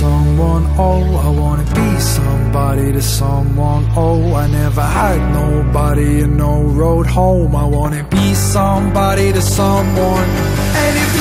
someone, oh, I wanna be somebody to someone, oh, I never had nobody and no road home. I wanna be somebody to someone. And if